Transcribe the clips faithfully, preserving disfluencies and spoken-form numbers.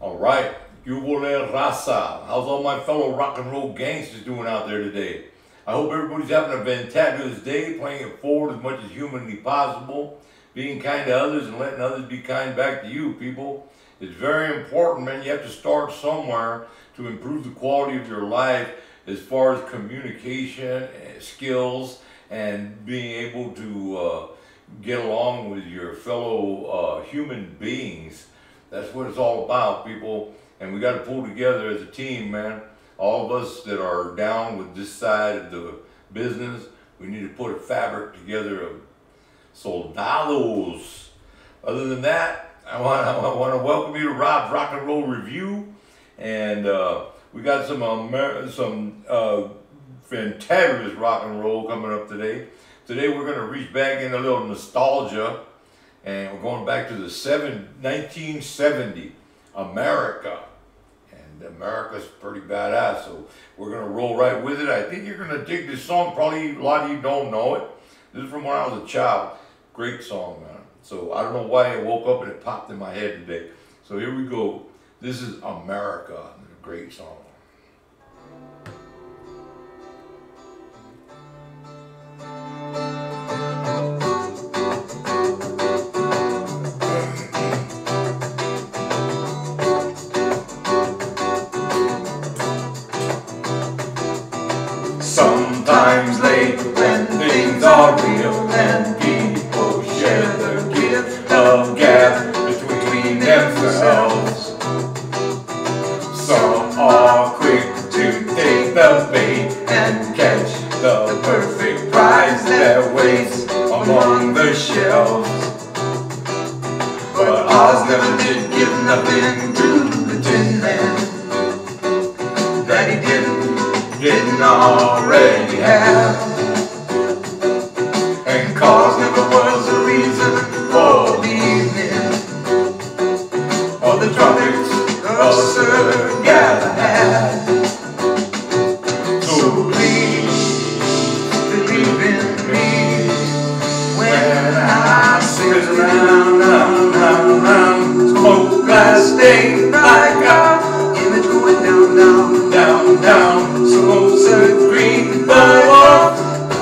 All right, Yuvole Raza. How's all my fellow rock and roll gangsters doing out there today? I hope everybody's having a fantabulous day, playing it forward as much as humanly possible, being kind to others and letting others be kind back to you, people. It's very important, man. You have to start somewhere to improve the quality of your life as far as communication skills and being able to uh, get along with your fellow uh, human beings. That's what it's all about, people. And we got to pull together as a team, man. All of us that are down with this side of the business, we need to put a fabric together of soldados. Other than that, I want, I want to welcome you to Rob's Rock and Roll Review. And uh, we got some, Amer some uh, fantabulous rock and roll coming up today. Today we're going to reach back in a little nostalgia. And we're going back to the nineteen seventy, America. And America's pretty badass, so we're going to roll right with it. I think you're going to dig this song. Probably a lot of you don't know it. This is from when I was a child. Great song, man. So I don't know why I woke up and it popped in my head today. So here we go. This is America. It's a great song. Sometimes late when things are real and people share the gift of gab between themselves. Some are quick to take the bait and catch the perfect prize that waits among the shelves. But Oz never did give nothing to the Tin Man that he didn't didn't already have, and cause never was a reason for leaving, or the tropics of Sir Galahad. So please believe in me when I sing around, round, round, round, smoke glass stained like our image going down, down, down, down. Smoke's a green ball.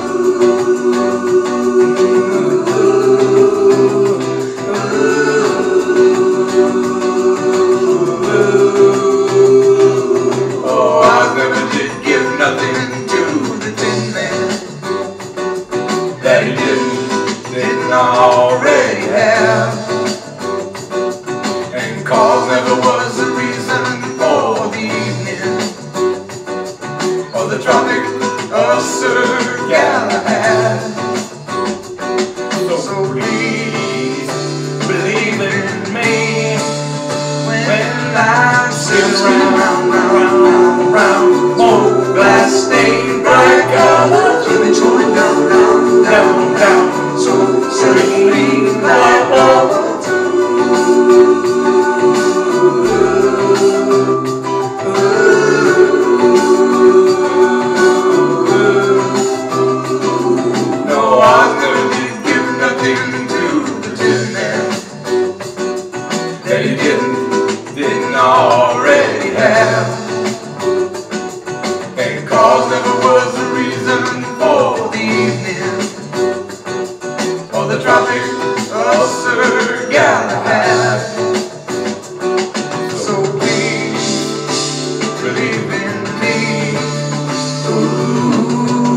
Oh, I never did give nothing to the Tin Man that he didn't, didn't already have, and cause never was the reason for the evening, or the Tropic of Sir Galahad. So please believe in me when I'm sitting round, round, round, round, round, glass stained bright colors, image going down, down, down, down, so serene like gold. That he didn't, didn't already have, and cause never was the reason for the evening, or the Tropic of Sir Galahad. So please believe in me. Ooh.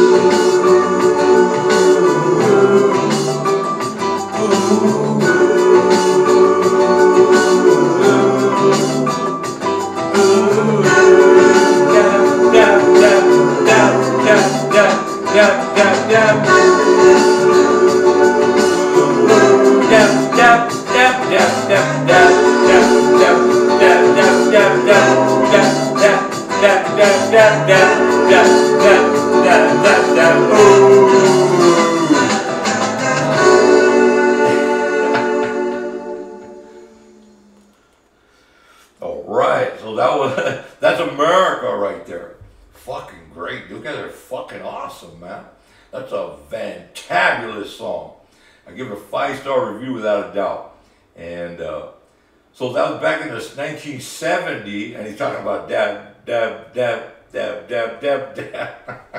All right, so that was that's America right there. Fucking great. You guys are fucking awesome, man. That's a fantabulous song. I give it a five-star review without a doubt. And uh, So that was back in the nineteen seventy, and he's talking about dab, dab, dab, dab, dab, dab, dab.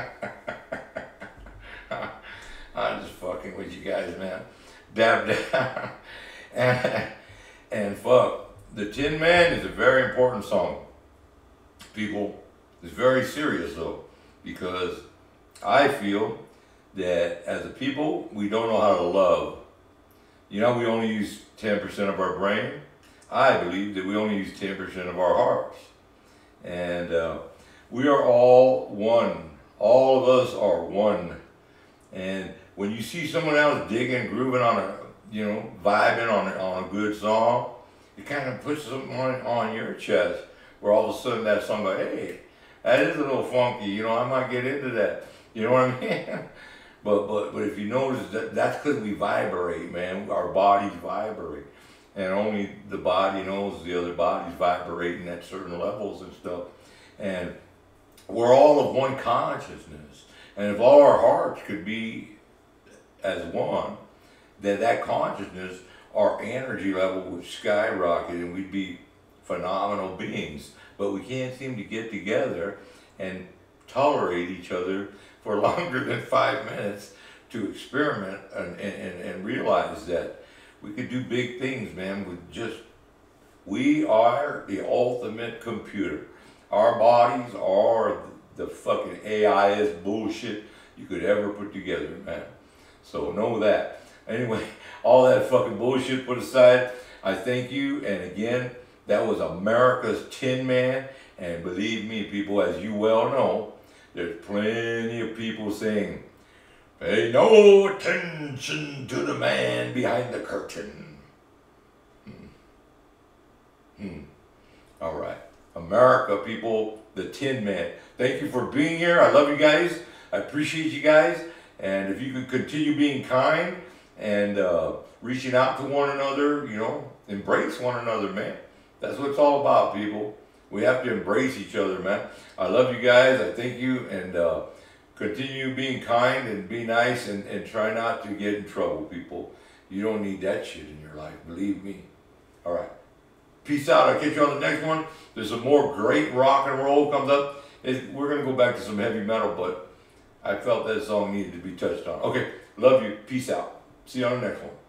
I'm just fucking with you guys, man. Dab, dab. and, and fuck, the Tin Man is a very important song. People, it's very serious though, because I feel that as a people, we don't know how to love. You know, we only use ten percent of our brain. I believe that we only use ten percent of our hearts. And uh, we are all one. All of us are one. And when you see someone else digging, grooving on a, you know, vibing on a, on a good song, it kind of puts something on, on your chest, where all of a sudden that song goes, hey, that is a little funky, you know, I might get into that. You know what I mean? but, but, but if you notice, that that's because we vibrate, man. Our bodies vibrate. And only the body knows the other body's vibrating at certain levels and stuff. And we're all of one consciousness. And if all our hearts could be as one, then that consciousness, our energy level would skyrocket and we'd be phenomenal beings. But we can't seem to get together and tolerate each other for longer than five minutes to experiment and, and, and realize that we could do big things, man, with just, we are the ultimate computer. Our bodies are the fucking A I-est bullshit you could ever put together, man. So know that. Anyway, all that fucking bullshit put aside, I thank you. And again, that was America's Tin Man. And believe me, people, as you well know, there's plenty of people saying, pay no attention to the man behind the curtain. Hmm. Hmm. All right. America, people, the Tin Man. Thank you for being here. I love you guys. I appreciate you guys. And if you could continue being kind and uh, reaching out to one another, you know, embrace one another, man. That's what it's all about, people. We have to embrace each other, man. I love you guys. I thank you. And uh, continue being kind and be nice and, and try not to get in trouble, people. You don't need that shit in your life, believe me. All right. Peace out. I'll catch you on the next one. There's some more great rock and roll comes up. It, we're going to go back to some heavy metal, but I felt that song needed to be touched on. Okay. Love you. Peace out. See you on the next one.